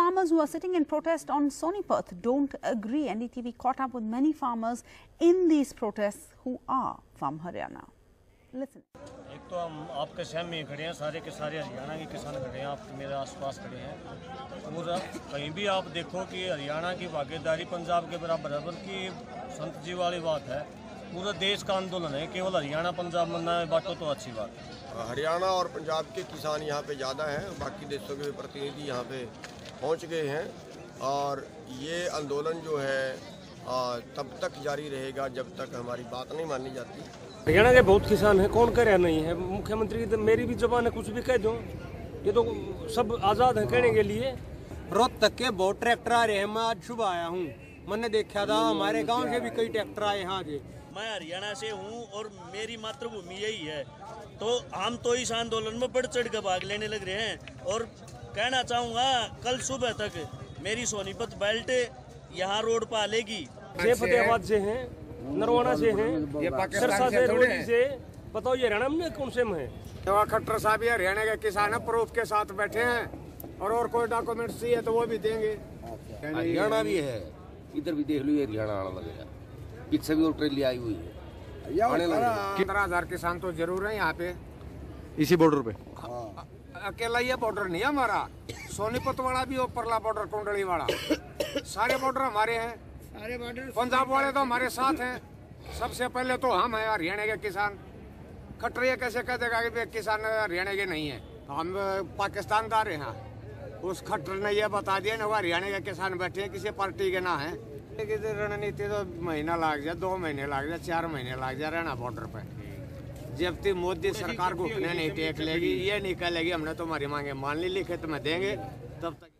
farmers who are sitting in protest on Sonipat don't agree. NDTV caught up with many farmers in these protests who are from Haryana. Listen. एक तो हम आपके सहम में खड़े हैं, सारे के सारे हरियाणा के किसान खड़े हैं, आप मेरे आसपास खड़े हैं। और कहीं भी आप देखो कि हरियाणा की भागीदारी पंजाब के बराबर की संत जी वाली बात है। पूरा देश का आंदोलन है, केवल हरियाणा पंजाब में ना बांटो तो अच्छी बात है। हरियाणा और पंजाब के किसान यहाँ पे ज़्यादा हैं, बाकी देशों के प्रतिनिधि यहाँ पे पहुँच गए हैं और ये आंदोलन जो है तब तक जारी रहेगा जब तक हमारी बात नहीं मानी जाती। हरियाणा के बहुत किसान हैं, कौन कह रहा नहीं है। मुख्यमंत्री की तो मेरी भी जुबान है, कुछ भी कह दो, ये तो सब आज़ाद हैं कहने के लिए। रोहतक के बहुत ट्रैक्टर आ रहे हैं, मैं आज सुबह आया हूँ, मैंने देखा था हमारे गांव से भी कई ट्रैक्टर आए यहाँ से। मैं हरियाणा से हूँ और मेरी मातृभूमि यही है, तो हम तो इस आंदोलन में बढ़ चढ़ कर भाग लेने लग रहे हैं। और कहना चाहूँगा कल सुबह तक मेरी सोनीपत बेल्ट यहाँ रोड पर आलेगी। फतेहाबाद से हैं, नरवाना से हैं, सिरसा से, रोहड़ी से, बताओ ये हरियाणा में कौन से में है। खट्टर साहब ये हरियाणा के किसान है, प्रूफ के साथ बैठे हैं और कोई डॉक्यूमेंट्स चाहिए तो वो भी देंगे। हरियाणा भी है, इधर भी देख लो, ये हरियाणा वाला लगेगा, पीछे भी ऑस्ट्रेलिया आई हुई है। 15,000 किसान तो जरूर है यहाँ पे, इसी बॉर्डर पे। अकेला ये बॉर्डर नहीं है हमारा, सोनीपत वाला भी परला बॉर्डर, कुंडली वाला, सारे बॉर्डर हमारे हैं। पंजाब वाले तो हमारे साथ हैं। सबसे पहले तो हम हैं हरियाणा के किसान। खट्टर ये कैसे कह देगा कि किसान हरियाणा के नहीं है, हम पाकिस्तान का रहे हैं। उस खट्टर ने ये बता दिया ना वो हरियाणा के किसान बैठे हैं, किसी पार्टी के ना है। रणनीति तो महीना लग जाए, 2 महीने लग जाए, 4 महीने लग जाए रहना बॉर्डर पे। जब तक मोदी सरकार घुटने नहीं टेक लेगी, ये नहीं कह लेगी हमने तुम्हारी मांगे मान ली, लिखित में देंगे, तब तक